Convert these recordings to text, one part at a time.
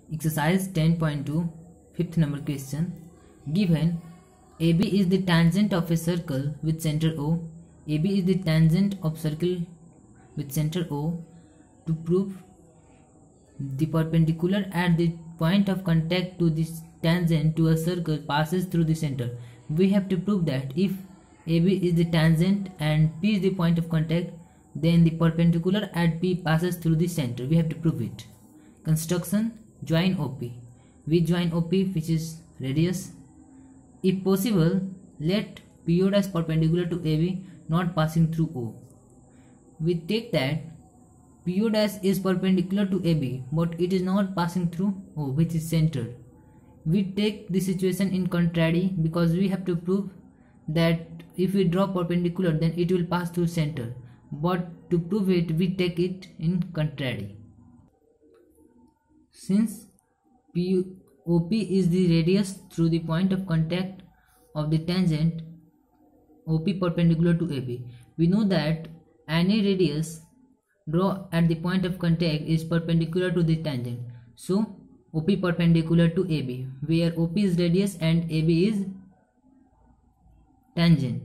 Exercise 10.2, fifth number question. Given AB is the tangent of a circle with center O, AB is the tangent of circle with center O. To prove the perpendicular at the point of contact to this tangent to a circle passes through the center, we have to prove that if AB is the tangent and P is the point of contact, then the perpendicular at P passes through the center. We have to prove it. Construction: join OP. We join OP, which is radius. If possible, let PO dash perpendicular to AB, not passing through O. We take that PO dash is perpendicular to AB, but it is not passing through O, which is center. We take the situation in contrary because we have to prove that if we draw perpendicular, then it will pass through center. But to prove it, we take it in contrary. Since OP is the radius through the point of contact of the tangent OP perpendicular to AB, we know that any radius drawn at the point of contact is perpendicular to the tangent. So OP perpendicular to AB, where OP is radius and AB is tangent.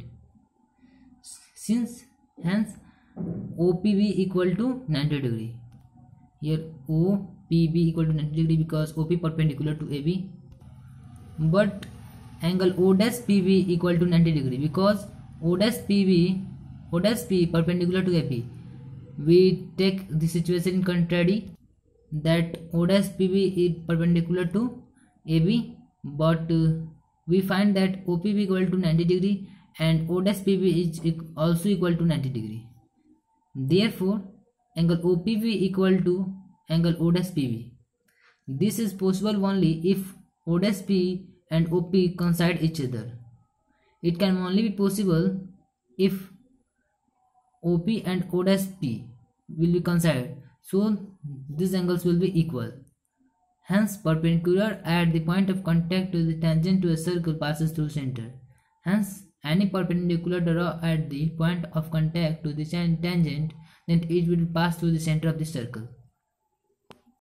Hence OPB equal to 90 degree. Here OPB equal to 90 degree because OP perpendicular to AB, but angle O dash PB equal to 90 degree because O dash P perpendicular to AB. We take the situation in contrary, that O dash PB is perpendicular to AB, but we find that OPB equal to 90 degree and O dash PB is also equal to 90 degree. Therefore, angle OPB equal to angle O dash PB. This is possible only if O dash P and OP coincide each other. It can only be possible if OP and O dash P will be coincide. So these angles will be equal. Hence perpendicular at the point of contact to the tangent to a circle passes through center. Hence any perpendicular drawn at the point of contact to the tangent, then it will pass through the center of the circle.